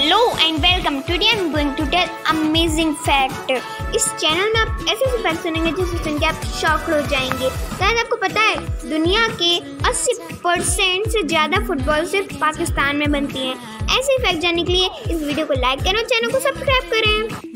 Hello and welcome. Today I am going to tell amazing fact. इस channel में आप ऐसे फैक्ट सुनेंगे जिसे सुन के आप शॉक्ड हो जाएंगे। शायद आपको पता है दुनिया के 80% से ज़्यादा फुटबॉल सिर्फ पाकिस्तान में बनती हैं। ऐसे फैक्ट जानने के लिए इस वीडियो को लाइक करें और चैनल को सब्सक्राइब करें।